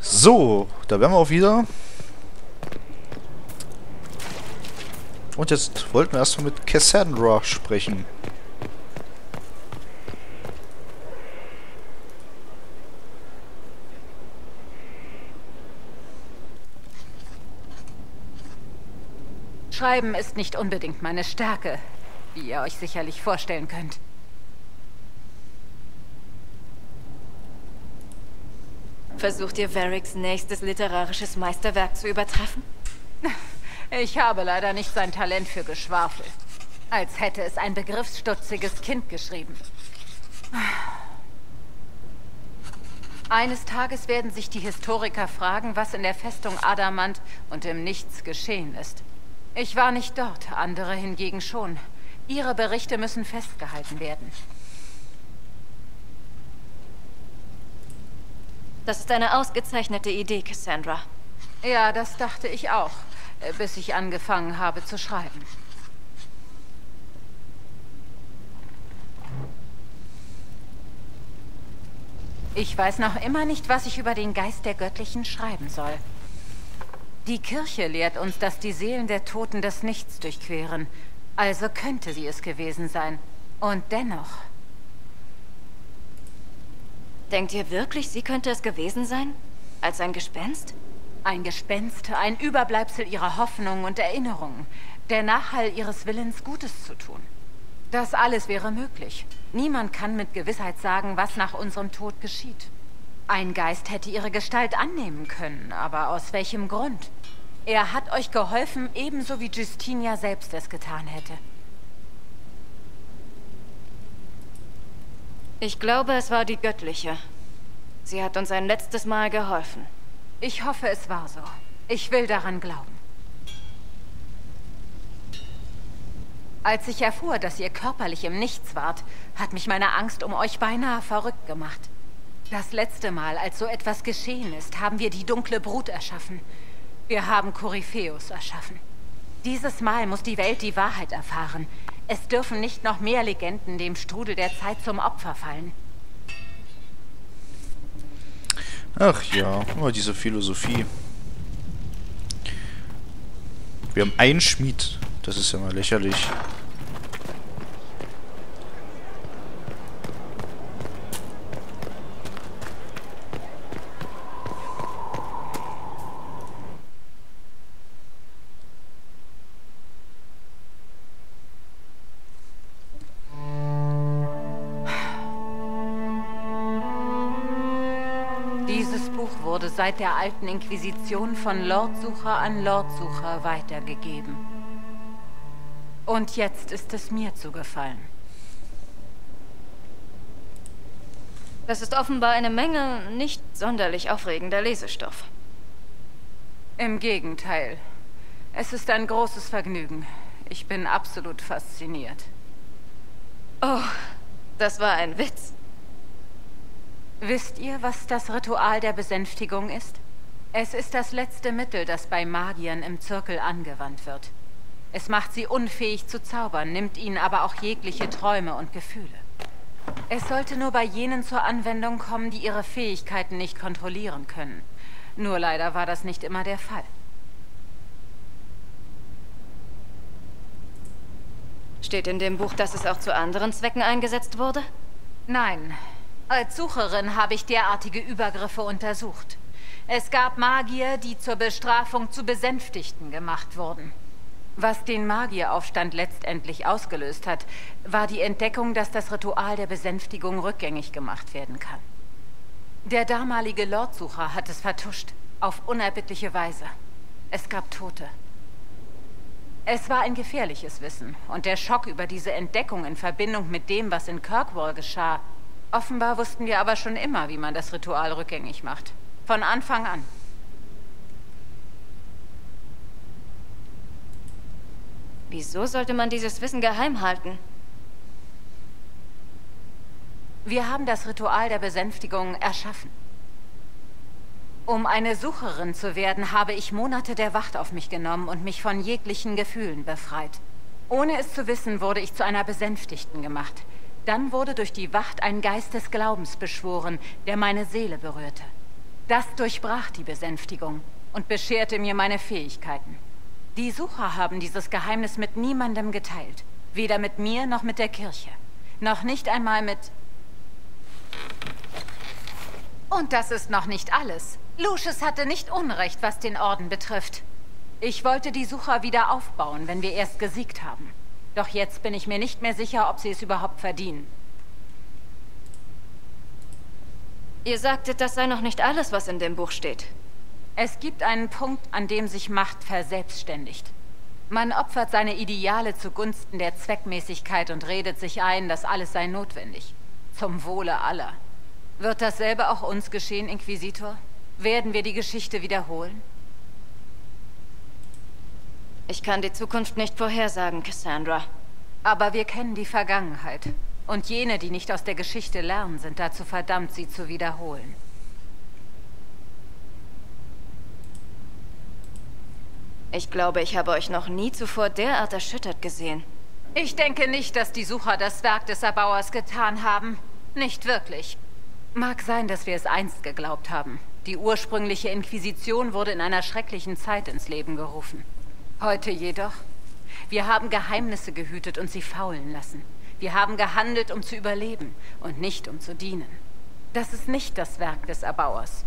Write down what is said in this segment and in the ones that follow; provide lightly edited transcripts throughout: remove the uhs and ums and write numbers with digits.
So, da wären wir auch wieder. Und jetzt wollten wir erstmal mit Cassandra sprechen. Schreiben ist nicht unbedingt meine Stärke, wie ihr euch sicherlich vorstellen könnt. Versucht ihr Varrics nächstes literarisches Meisterwerk zu übertreffen? Ich habe leider nicht sein Talent für Geschwafel. Als hätte es ein begriffsstutziges Kind geschrieben. Eines Tages werden sich die Historiker fragen, was in der Festung Adamant und im Nichts geschehen ist. Ich war nicht dort, andere hingegen schon. Ihre Berichte müssen festgehalten werden. Das ist eine ausgezeichnete Idee, Cassandra. Ja, das dachte ich auch, bis ich angefangen habe zu schreiben. Ich weiß noch immer nicht, was ich über den Geist der Göttlichen schreiben soll. Die Kirche lehrt uns, dass die Seelen der Toten das Nichts durchqueren. Also könnte sie es gewesen sein. Und dennoch... Denkt ihr wirklich, sie könnte es gewesen sein? Als ein Gespenst? Ein Gespenst, ein Überbleibsel ihrer Hoffnungen und Erinnerungen. Der Nachhall ihres Willens, Gutes zu tun. Das alles wäre möglich. Niemand kann mit Gewissheit sagen, was nach unserem Tod geschieht. Ein Geist hätte ihre Gestalt annehmen können, aber aus welchem Grund? Er hat euch geholfen, ebenso wie Justinia selbst es getan hätte. Ich glaube, es war die Göttliche. Sie hat uns ein letztes Mal geholfen. Ich hoffe, es war so. Ich will daran glauben. Als ich erfuhr, dass ihr körperlich im Nichts wart, hat mich meine Angst um euch beinahe verrückt gemacht. Das letzte Mal, als so etwas geschehen ist, haben wir die dunkle Brut erschaffen. Wir haben Korypheus erschaffen. Dieses Mal muss die Welt die Wahrheit erfahren. Es dürfen nicht noch mehr Legenden dem Strudel der Zeit zum Opfer fallen. Ach ja, immer diese Philosophie. Wir haben einen Schmied. Das ist ja mal lächerlich. Dieses Buch wurde seit der alten Inquisition von Lordsucher an Lordsucher weitergegeben. Und jetzt ist es mir zugefallen. Das ist offenbar eine Menge nicht sonderlich aufregender Lesestoff. Im Gegenteil. Es ist ein großes Vergnügen. Ich bin absolut fasziniert. Oh, das war ein Witz. Wisst ihr, was das Ritual der Besänftigung ist? Es ist das letzte Mittel, das bei Magiern im Zirkel angewandt wird. Es macht sie unfähig zu zaubern, nimmt ihnen aber auch jegliche Träume und Gefühle. Es sollte nur bei jenen zur Anwendung kommen, die ihre Fähigkeiten nicht kontrollieren können. Nur leider war das nicht immer der Fall. Steht in dem Buch, dass es auch zu anderen Zwecken eingesetzt wurde? Nein. Als Sucherin habe ich derartige Übergriffe untersucht. Es gab Magier, die zur Bestrafung zu Besänftigten gemacht wurden. Was den Magieraufstand letztendlich ausgelöst hat, war die Entdeckung, dass das Ritual der Besänftigung rückgängig gemacht werden kann. Der damalige Lordsucher hat es vertuscht, auf unerbittliche Weise. Es gab Tote. Es war ein gefährliches Wissen, und der Schock über diese Entdeckung in Verbindung mit dem, was in Kirkwall geschah. Offenbar wussten wir aber schon immer, wie man das Ritual rückgängig macht. Von Anfang an. Wieso sollte man dieses Wissen geheim halten? Wir haben das Ritual der Besänftigung erschaffen. Um eine Sucherin zu werden, habe ich Monate der Wacht auf mich genommen und mich von jeglichen Gefühlen befreit. Ohne es zu wissen, wurde ich zu einer Besänftigten gemacht. Dann wurde durch die Wacht ein Geist des Glaubens beschworen, der meine Seele berührte. Das durchbrach die Besänftigung und bescherte mir meine Fähigkeiten. Die Sucher haben dieses Geheimnis mit niemandem geteilt. Weder mit mir noch mit der Kirche. Noch nicht einmal mit... Und das ist noch nicht alles. Lucius hatte nicht Unrecht, was den Orden betrifft. Ich wollte die Sucher wieder aufbauen, wenn wir erst gesiegt haben. Doch jetzt bin ich mir nicht mehr sicher, ob sie es überhaupt verdienen. Ihr sagtet, das sei noch nicht alles, was in dem Buch steht. Es gibt einen Punkt, an dem sich Macht verselbstständigt. Man opfert seine Ideale zugunsten der Zweckmäßigkeit und redet sich ein, dass alles sei notwendig. Zum Wohle aller. Wird dasselbe auch uns geschehen, Inquisitor? Werden wir die Geschichte wiederholen? Ich kann die Zukunft nicht vorhersagen, Cassandra. Aber wir kennen die Vergangenheit. Und jene, die nicht aus der Geschichte lernen, sind dazu verdammt, sie zu wiederholen. Ich glaube, ich habe euch noch nie zuvor derart erschüttert gesehen. Ich denke nicht, dass die Sucher das Werk des Erbauers getan haben. Nicht wirklich. Mag sein, dass wir es einst geglaubt haben. Die ursprüngliche Inquisition wurde in einer schrecklichen Zeit ins Leben gerufen. Heute jedoch, wir haben Geheimnisse gehütet und sie faulen lassen. Wir haben gehandelt, um zu überleben und nicht, um zu dienen. Das ist nicht das Werk des Erbauers.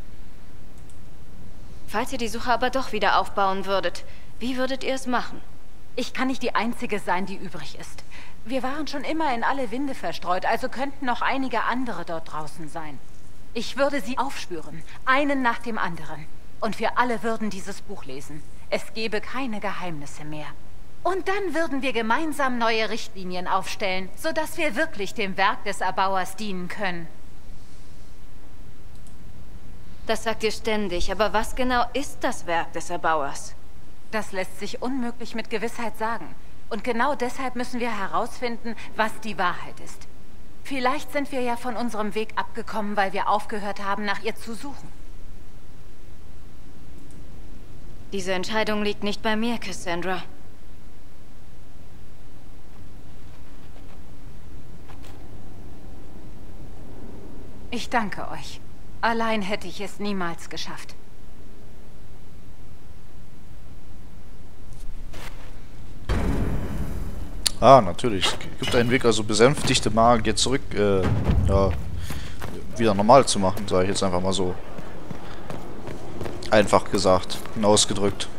Falls ihr die Suche aber doch wieder aufbauen würdet, wie würdet ihr es machen? Ich kann nicht die Einzige sein, die übrig ist. Wir waren schon immer in alle Winde verstreut, also könnten noch einige andere dort draußen sein. Ich würde sie aufspüren, einen nach dem anderen. Und wir alle würden dieses Buch lesen. Es gäbe keine Geheimnisse mehr. Und dann würden wir gemeinsam neue Richtlinien aufstellen, sodass wir wirklich dem Werk des Erbauers dienen können. Das sagt ihr ständig, aber was genau ist das Werk des Erbauers? Das lässt sich unmöglich mit Gewissheit sagen. Und genau deshalb müssen wir herausfinden, was die Wahrheit ist. Vielleicht sind wir ja von unserem Weg abgekommen, weil wir aufgehört haben, nach ihr zu suchen. Diese Entscheidung liegt nicht bei mir, Cassandra. Ich danke euch. Allein hätte ich es niemals geschafft. Ah, natürlich. Es gibt einen Weg, also besänftigte Magier zurück, ja, wieder normal zu machen, sage ich jetzt einfach mal so. Einfach gesagt und ausgedrückt.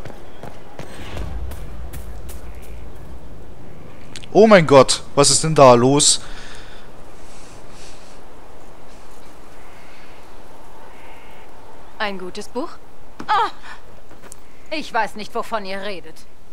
Oh mein Gott, was ist denn da los? Ein gutes Buch? Ah! Ich weiß nicht, wovon ihr redet.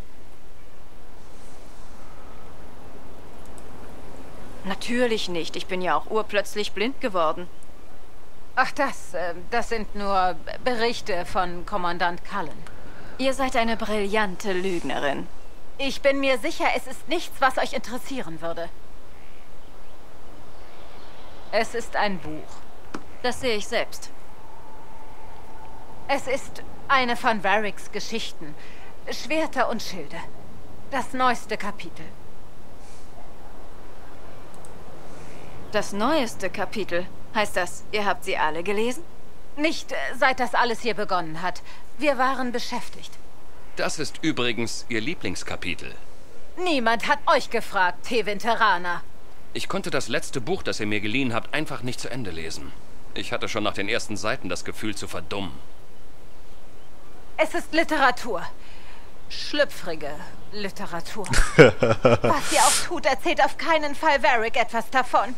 Natürlich nicht. Ich bin ja auch urplötzlich blind geworden. Ach, das sind nur Berichte von Kommandant Cullen. Ihr seid eine brillante Lügnerin. Ich bin mir sicher, es ist nichts, was euch interessieren würde. Es ist ein Buch. Das sehe ich selbst. Es ist eine von Varrics Geschichten. Schwerter und Schilde. Das neueste Kapitel. Das neueste Kapitel. Heißt das, ihr habt sie alle gelesen? Nicht seit das alles hier begonnen hat. Wir waren beschäftigt. Das ist übrigens Ihr Lieblingskapitel. Niemand hat euch gefragt, Tevinterana. Ich konnte das letzte Buch, das ihr mir geliehen habt, einfach nicht zu Ende lesen. Ich hatte schon nach den ersten Seiten das Gefühl zu verdummen. Es ist Literatur. Schlüpfrige Literatur. Was ihr auch tut, erzählt auf keinen Fall Varric etwas davon.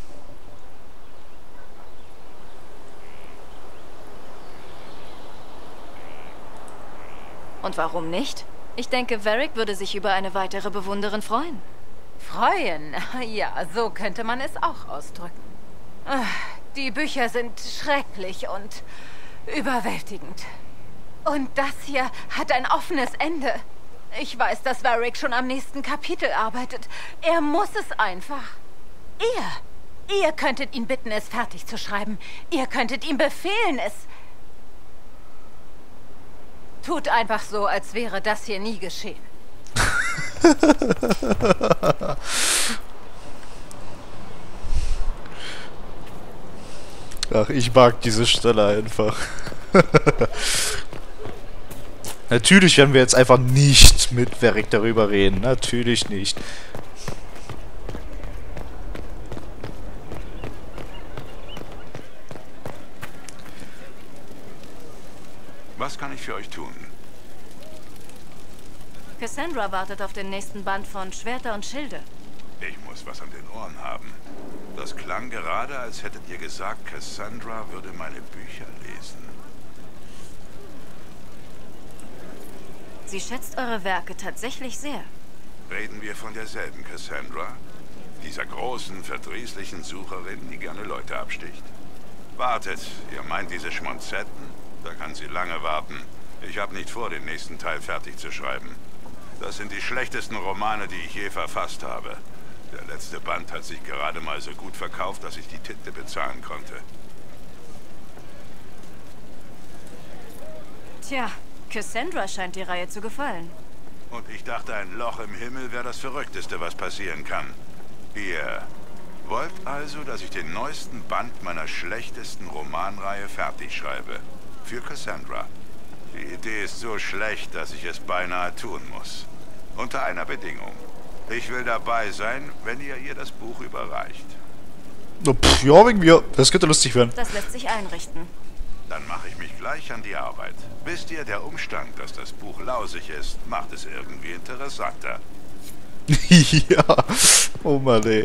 Und warum nicht? Ich denke, Varric würde sich über eine weitere Bewunderin freuen. Freuen? Ja, so könnte man es auch ausdrücken. Die Bücher sind schrecklich und überwältigend. Und das hier hat ein offenes Ende. Ich weiß, dass Varric schon am nächsten Kapitel arbeitet. Er muss es einfach. Ihr könntet ihn bitten, es fertig zu schreiben. Ihr könntet ihm befehlen, es... Tut einfach so, als wäre das hier nie geschehen. Ach, ich mag diese Stelle einfach. Natürlich werden wir jetzt einfach nicht mit Varric darüber reden. Natürlich nicht. Was kann ich für euch tun? Cassandra wartet auf den nächsten Band von Schwerter und Schilde. Ich muss was an den Ohren haben. Das klang gerade, als hättet ihr gesagt, Cassandra würde meine Bücher lesen. Sie schätzt eure Werke tatsächlich sehr. Reden wir von derselben Cassandra? Dieser großen, verdrießlichen Sucherin, die gerne Leute absticht? Wartet, ihr meint diese Schmonzetten? Da kann sie lange warten. Ich habe nicht vor, den nächsten Teil fertig zu schreiben. Das sind die schlechtesten Romane, die ich je verfasst habe. Der letzte Band hat sich gerade mal so gut verkauft, dass ich die Tinte bezahlen konnte. Tja, Cassandra scheint die Reihe zu gefallen. Und ich dachte, ein Loch im Himmel wäre das Verrückteste, was passieren kann. Ihr wollt also, dass ich den neuesten Band meiner schlechtesten Romanreihe fertig schreibe. Für Cassandra. Die Idee ist so schlecht, dass ich es beinahe tun muss. Unter einer Bedingung. Ich will dabei sein, wenn ihr ihr das Buch überreicht. Oh, ja, wegen mir. Das könnte lustig werden. Das lässt sich einrichten. Dann mache ich mich gleich an die Arbeit. Wisst ihr, der Umstand, dass das Buch lausig ist, macht es irgendwie interessanter. Ja. Oh Mann, ey.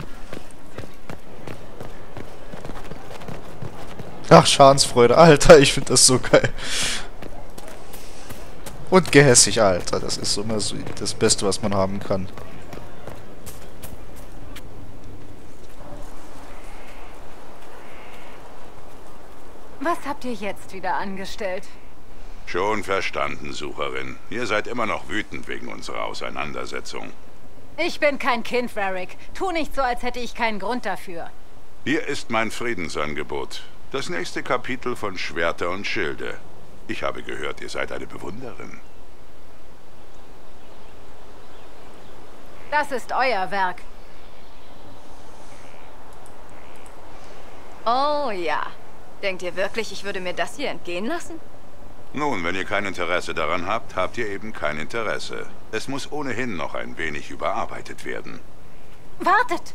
Ach, Schadensfreude. Alter, ich finde das so geil. Und gehässig, Alter. Das ist immer so das Beste, was man haben kann. Was habt ihr jetzt wieder angestellt? Schon verstanden, Sucherin. Ihr seid immer noch wütend wegen unserer Auseinandersetzung. Ich bin kein Kind, Varric. Tu nicht so, als hätte ich keinen Grund dafür. Hier ist mein Friedensangebot. Das nächste Kapitel von Schwerter und Schilde. Ich habe gehört, ihr seid eine Bewunderin. Das ist euer Werk. Oh ja. Denkt ihr wirklich, ich würde mir das hier entgehen lassen? Nun, wenn ihr kein Interesse daran habt, habt ihr eben kein Interesse. Es muss ohnehin noch ein wenig überarbeitet werden. Wartet!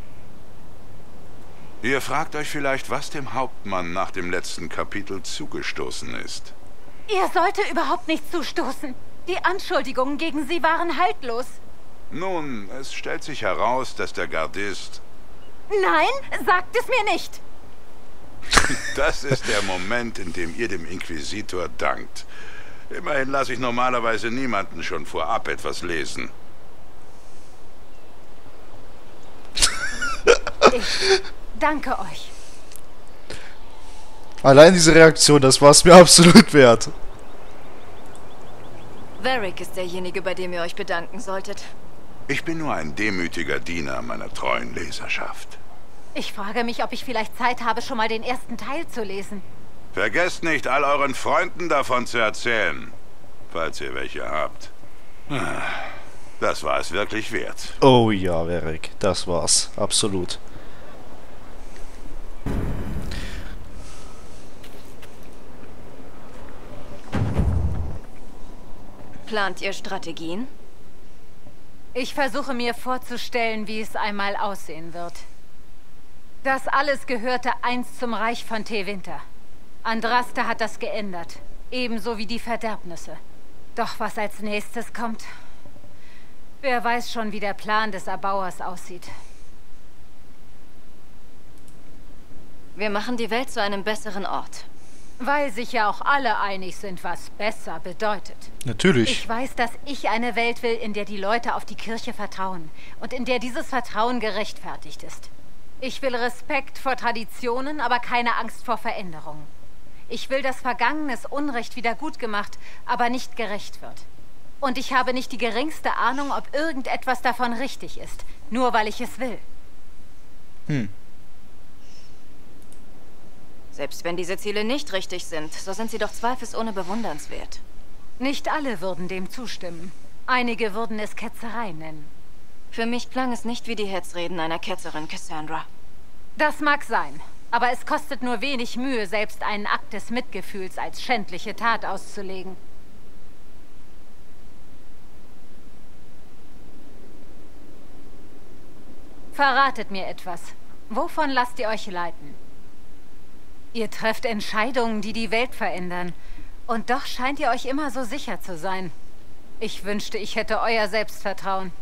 Ihr fragt euch vielleicht, was dem Hauptmann nach dem letzten Kapitel zugestoßen ist. Ihr sollte überhaupt nicht zustoßen. Die Anschuldigungen gegen sie waren haltlos. Nun, es stellt sich heraus, dass der Gardist... Nein, sagt es mir nicht! Das ist der Moment, in dem ihr dem Inquisitor dankt. Immerhin lasse ich normalerweise niemanden schon vorab etwas lesen. Ich danke euch. Allein diese Reaktion, das war es mir absolut wert. Varric ist derjenige, bei dem ihr euch bedanken solltet. Ich bin nur ein demütiger Diener meiner treuen Leserschaft. Ich frage mich, ob ich vielleicht Zeit habe, schon mal den ersten Teil zu lesen. Vergesst nicht, all euren Freunden davon zu erzählen, falls ihr welche habt. Das war es wirklich wert. Oh ja, Varric, das war's. Absolut. Plant ihr Strategien? Ich versuche mir vorzustellen, wie es einmal aussehen wird. Das alles gehörte einst zum Reich von Tevinter. Andraste hat das geändert, ebenso wie die Verderbnisse. Doch was als nächstes kommt, wer weiß schon, wie der Plan des Erbauers aussieht. Wir machen die Welt zu einem besseren Ort. Weil sich ja auch alle einig sind, was besser bedeutet. Natürlich. Ich weiß, dass ich eine Welt will, in der die Leute auf die Kirche vertrauen und in der dieses Vertrauen gerechtfertigt ist. Ich will Respekt vor Traditionen, aber keine Angst vor Veränderungen. Ich will, dass vergangenes Unrecht wieder gut gemacht, aber nicht gerecht wird. Und ich habe nicht die geringste Ahnung, ob irgendetwas davon richtig ist, nur weil ich es will. Selbst wenn diese Ziele nicht richtig sind, so sind sie doch zweifelsohne bewundernswert. Nicht alle würden dem zustimmen. Einige würden es Ketzerei nennen. Für mich klang es nicht wie die Hetzreden einer Ketzerin, Cassandra. Das mag sein. Aber es kostet nur wenig Mühe, selbst einen Akt des Mitgefühls als schändliche Tat auszulegen. Verratet mir etwas. Wovon lasst ihr euch leiten? Ihr trefft Entscheidungen, die die Welt verändern. Und doch scheint ihr euch immer so sicher zu sein. Ich wünschte, ich hätte euer Selbstvertrauen.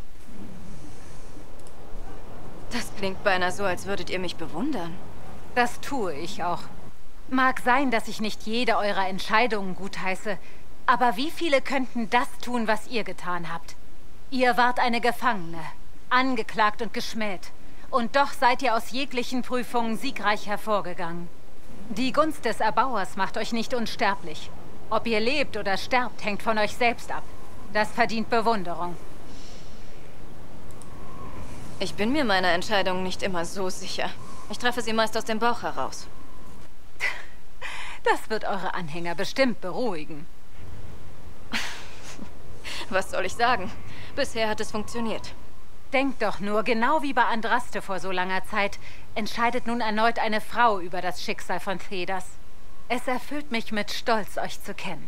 Das klingt beinahe so, als würdet ihr mich bewundern. Das tue ich auch. Mag sein, dass ich nicht jede eurer Entscheidungen gutheiße, aber wie viele könnten das tun, was ihr getan habt? Ihr wart eine Gefangene, angeklagt und geschmäht. Und doch seid ihr aus jeglichen Prüfungen siegreich hervorgegangen. Die Gunst des Erbauers macht euch nicht unsterblich. Ob ihr lebt oder sterbt, hängt von euch selbst ab. Das verdient Bewunderung. Ich bin mir meiner Entscheidungen nicht immer so sicher. Ich treffe sie meist aus dem Bauch heraus. Das wird eure Anhänger bestimmt beruhigen. Was soll ich sagen? Bisher hat es funktioniert. Denkt doch nur, genau wie bei Andraste vor so langer Zeit, entscheidet nun erneut eine Frau über das Schicksal von Thedas. Es erfüllt mich mit Stolz, euch zu kennen.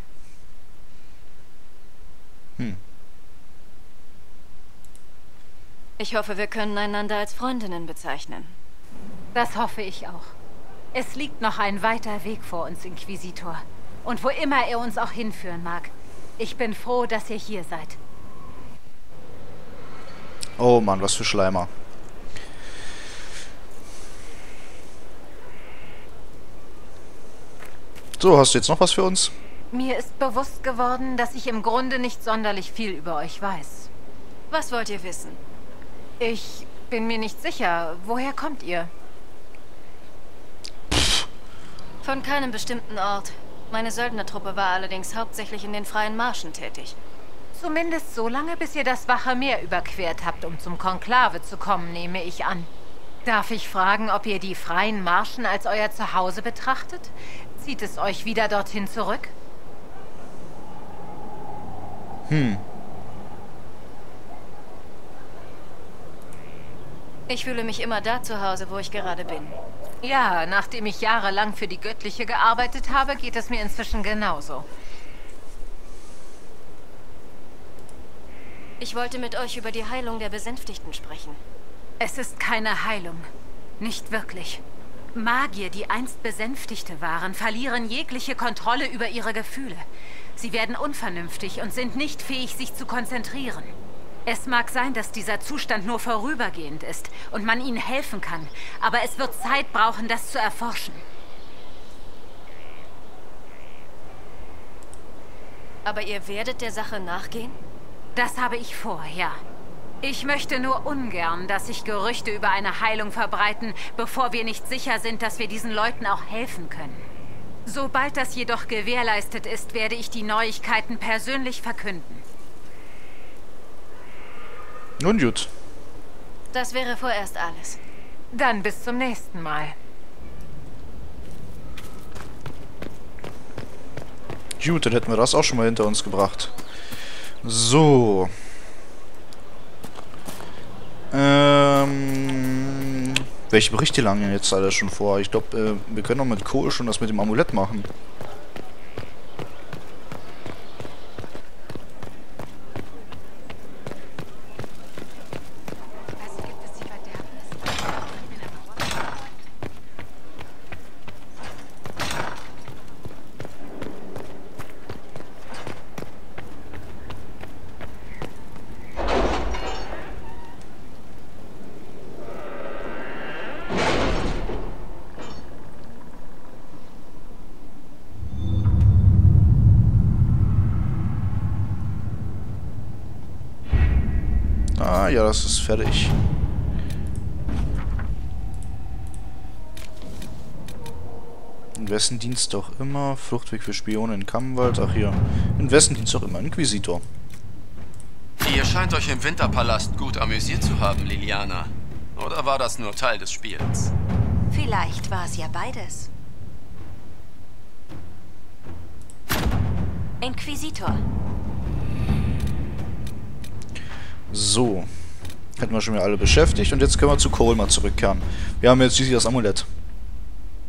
Ich hoffe, wir können einander als Freundinnen bezeichnen. Das hoffe ich auch. Es liegt noch ein weiter Weg vor uns, Inquisitor. Und wo immer er uns auch hinführen mag. Ich bin froh, dass ihr hier seid. Oh Mann, was für Schleimer. So, hast du jetzt noch was für uns? Mir ist bewusst geworden, dass ich im Grunde nicht sonderlich viel über euch weiß. Was wollt ihr wissen? Ich bin mir nicht sicher. Woher kommt ihr? Von keinem bestimmten Ort. Meine Söldnertruppe war allerdings hauptsächlich in den freien Marschen tätig. Zumindest so lange, bis ihr das Wache Meer überquert habt, um zum Konklave zu kommen, nehme ich an. Darf ich fragen, ob ihr die freien Marschen als euer Zuhause betrachtet? Zieht es euch wieder dorthin zurück? Ich fühle mich immer da zu Hause, wo ich gerade bin. Ja, nachdem ich jahrelang für die Göttliche gearbeitet habe, geht es mir inzwischen genauso. Ich wollte mit euch über die Heilung der Besänftigten sprechen. Es ist keine Heilung. Nicht wirklich. Magier, die einst Besänftigte waren, verlieren jegliche Kontrolle über ihre Gefühle. Sie werden unvernünftig und sind nicht fähig, sich zu konzentrieren. Es mag sein, dass dieser Zustand nur vorübergehend ist und man ihnen helfen kann, aber es wird Zeit brauchen, das zu erforschen. Aber ihr werdet der Sache nachgehen? Das habe ich vor, ja. Ich möchte nur ungern, dass sich Gerüchte über eine Heilung verbreiten, bevor wir nicht sicher sind, dass wir diesen Leuten auch helfen können. Sobald das jedoch gewährleistet ist, werde ich die Neuigkeiten persönlich verkünden. Nun gut. Das wäre vorerst alles. Dann bis zum nächsten Mal. Gut, dann hätten wir das auch schon mal hinter uns gebracht. So. Welche Berichte langen jetzt alle schon vor? Ich glaube, wir können doch mit Kohl schon das mit dem Amulett machen. Ah, ja, das ist fertig. Investendienst doch immer. Fluchtweg für Spione in Kammenwald. Ach hier. Investendienst doch immer. Inquisitor. Ihr scheint euch im Winterpalast gut amüsiert zu haben, Liliana. Oder war das nur Teil des Spiels? Vielleicht war es ja beides. Inquisitor. So. Hätten wir schon wieder alle beschäftigt. Und jetzt können wir zu Cole mal zurückkehren. Wir haben jetzt schließlich das Amulett.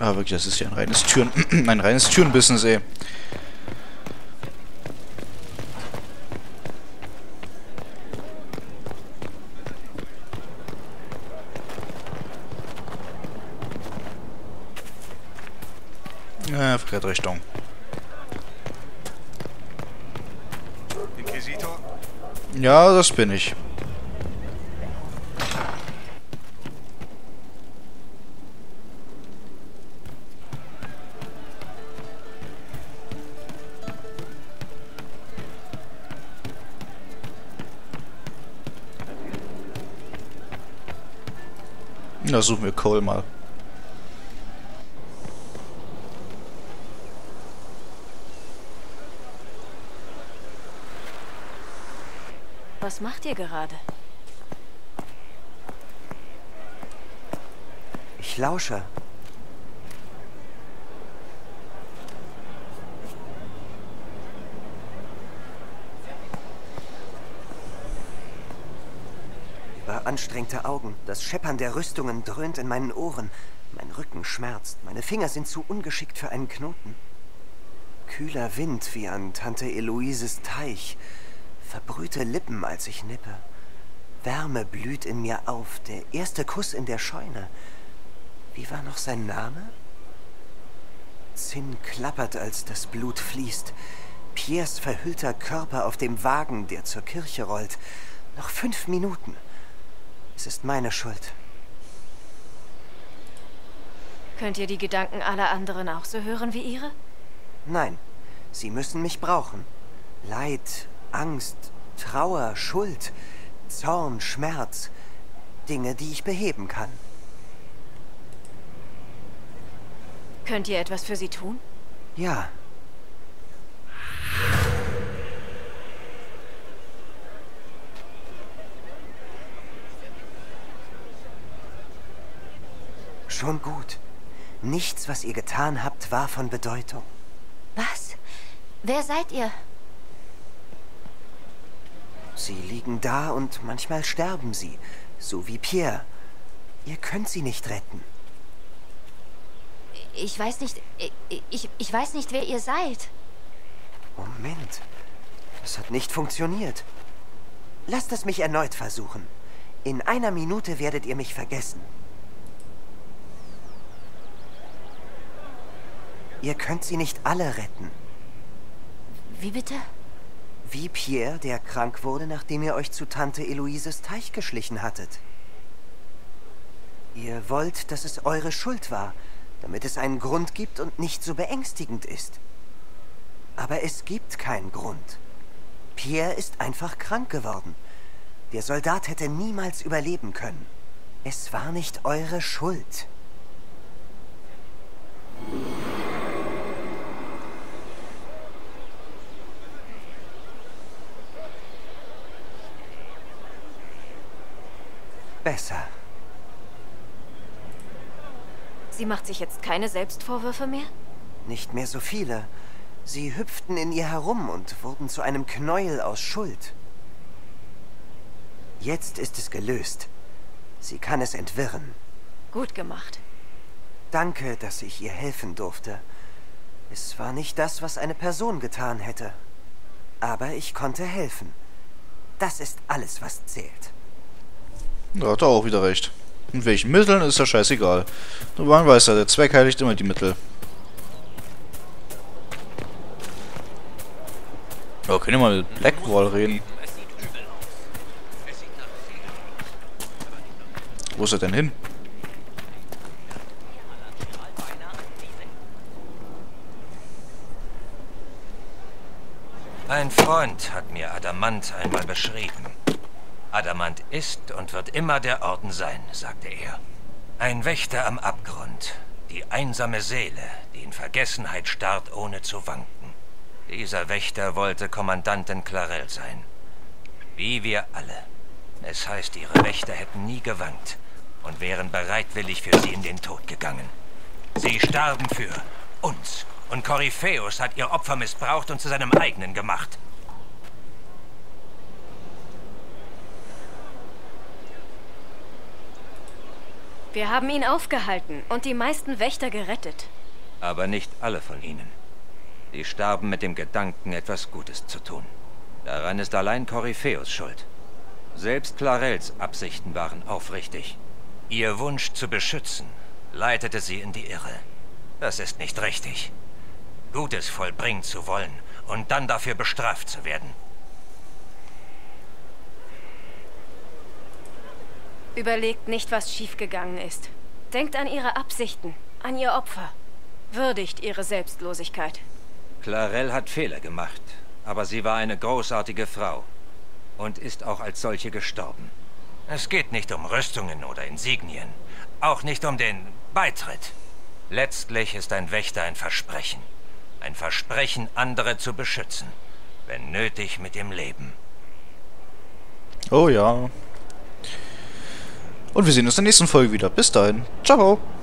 Aber wirklich, das ist ja ein reines ein reines Türenbusiness, ey. Verkehrte Richtung. Inquisitor? Ja, das bin ich. Da suchen wir Cole mal. Was macht ihr gerade? Ich lausche. Überanstrengte Augen, das Scheppern der Rüstungen dröhnt in meinen Ohren. Mein Rücken schmerzt, meine Finger sind zu ungeschickt für einen Knoten. Kühler Wind wie an Tante Eloises Teich. Verbrühte Lippen, als ich nippe. Wärme blüht in mir auf, der erste Kuss in der Scheune. Wie war noch sein Name? Zinn klappert, als das Blut fließt. Piers verhüllter Körper auf dem Wagen, der zur Kirche rollt. Noch 5 Minuten. Es ist meine Schuld. Könnt ihr die Gedanken aller anderen auch so hören wie ihre? Nein, sie müssen mich brauchen. Leid, Angst, Trauer, Schuld, Zorn, Schmerz. Dinge, die ich beheben kann. Könnt ihr etwas für sie tun? Ja. Schon gut. Nichts, was ihr getan habt, war von Bedeutung. Was? Wer seid ihr? Sie liegen da und manchmal sterben sie, so wie Pierre. Ihr könnt sie nicht retten. Ich weiß nicht... Ich weiß nicht, wer ihr seid. Moment. Das hat nicht funktioniert. Lasst es mich erneut versuchen. In 1 Minute werdet ihr mich vergessen. Ihr könnt sie nicht alle retten. Wie bitte? Wie Pierre, der krank wurde, nachdem ihr euch zu Tante Eloises Teich geschlichen hattet. Ihr wollt, dass es eure Schuld war, damit es einen Grund gibt und nicht so beängstigend ist. Aber es gibt keinen Grund. Pierre ist einfach krank geworden. Der Soldat hätte niemals überleben können. Es war nicht eure Schuld. Besser. Sie macht sich jetzt keine Selbstvorwürfe mehr? Nicht mehr so viele. Sie hüpften in ihr herum und wurden zu einem Knäuel aus Schuld. Jetzt ist es gelöst. Sie kann es entwirren. Gut gemacht. Danke, dass ich ihr helfen durfte. Es war nicht das, was eine Person getan hätte. Aber ich konnte helfen. Das ist alles, was zählt. Da hat er auch wieder recht. Mit welchen Mitteln ist ja scheißegal. Nur man weiß ja, der Zweck heiligt immer die Mittel. Ja, können wir mal mit Blackwall reden. Wo ist er denn hin? Ein Freund hat mir Adamant einmal beschrieben. Adamant ist und wird immer der Orden sein, sagte er. Ein Wächter am Abgrund, die einsame Seele, die in Vergessenheit starrt, ohne zu wanken. Dieser Wächter wollte Kommandantin Clarel sein. Wie wir alle. Es heißt, ihre Wächter hätten nie gewankt und wären bereitwillig für sie in den Tod gegangen. Sie starben für uns. Und Koryphäus hat ihr Opfer missbraucht und zu seinem eigenen gemacht. Wir haben ihn aufgehalten und die meisten Wächter gerettet. Aber nicht alle von ihnen. Sie starben mit dem Gedanken, etwas Gutes zu tun. Daran ist allein Koryphäus schuld. Selbst Clarels Absichten waren aufrichtig. Ihr Wunsch zu beschützen leitete sie in die Irre. Das ist nicht richtig. Gutes vollbringen zu wollen und dann dafür bestraft zu werden. Überlegt nicht, was schiefgegangen ist. Denkt an ihre Absichten, an ihr Opfer. Würdigt ihre Selbstlosigkeit. Clarel hat Fehler gemacht, aber sie war eine großartige Frau und ist auch als solche gestorben. Es geht nicht um Rüstungen oder Insignien, auch nicht um den Beitritt. Letztlich ist ein Wächter ein Versprechen. Ein Versprechen, andere zu beschützen, wenn nötig mit dem Leben. Oh ja. Und wir sehen uns in der nächsten Folge wieder. Bis dahin. Ciao.